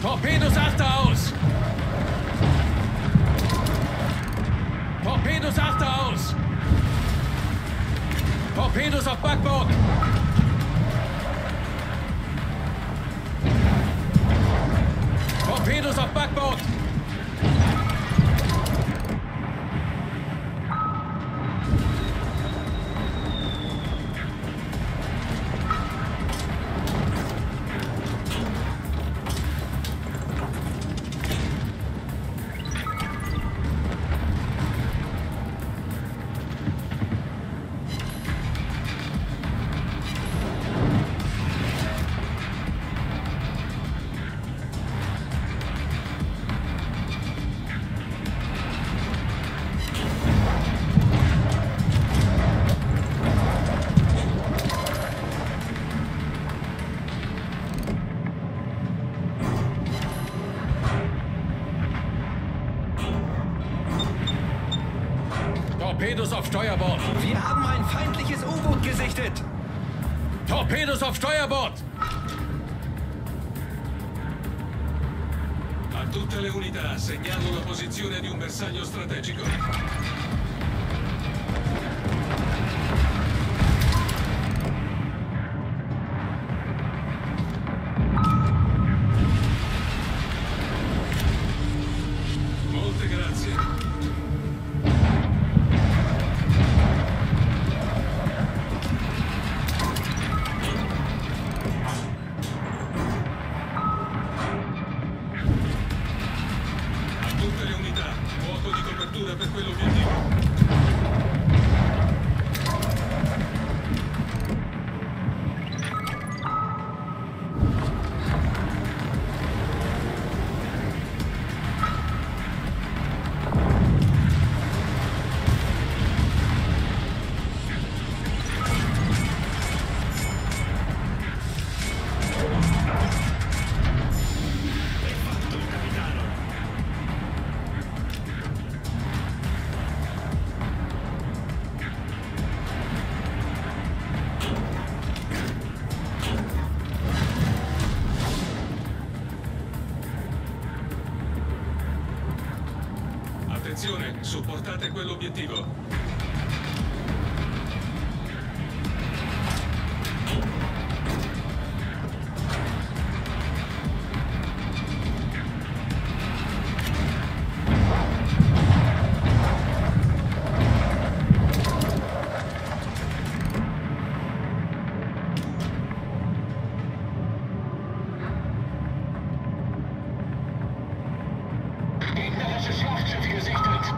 Torpedos achter aus! Torpedos achter aus! Torpedos auf Backbord! Torpedos auf Backbord! Torpedos auf Steuerbord! Wir haben ein feindliches U-Boot gesichtet! Torpedos auf Steuerbord! A tutte le unità, segnalo la posizione di un bersaglio strategico. Molte grazie. Per quell'obiettivo. Attenzione, supportate quell'obiettivo. Gegnerische Schlachtschiff gesichtet.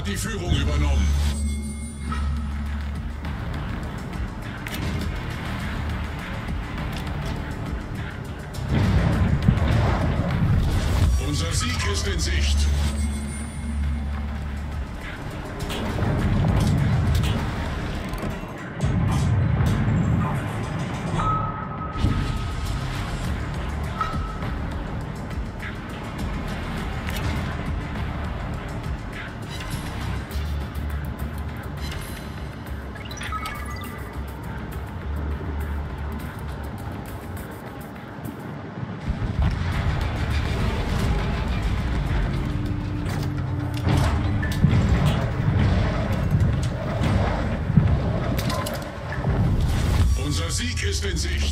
hat die Führung übernommen. Unser Sieg ist in Sicht. Unser Sieg ist in Sicht.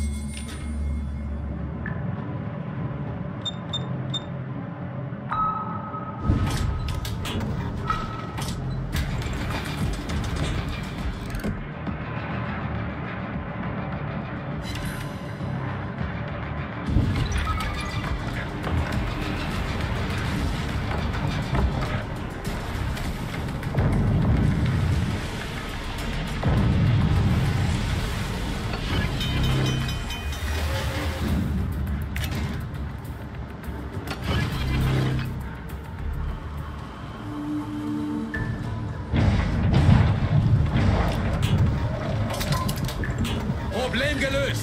Problem gelöst.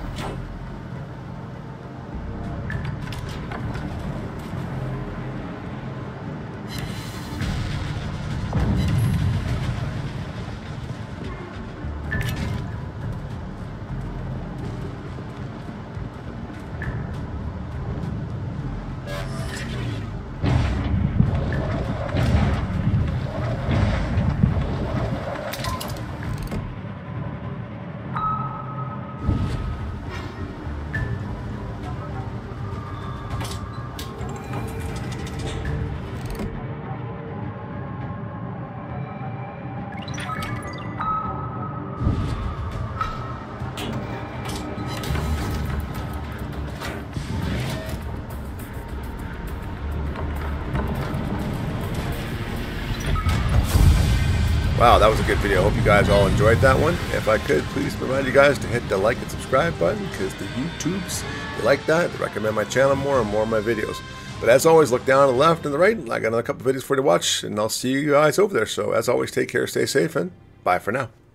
Wow, that was a good video. I hope you guys all enjoyed that one. If I could, please remind you guys to hit the like and subscribe button, because the YouTubes, they like that. They recommend my channel more and more of my videos. But as always, look down to the left and the right. I got another couple videos for you to watch, and I'll see you guys over there. So as always, take care, stay safe, and bye for now.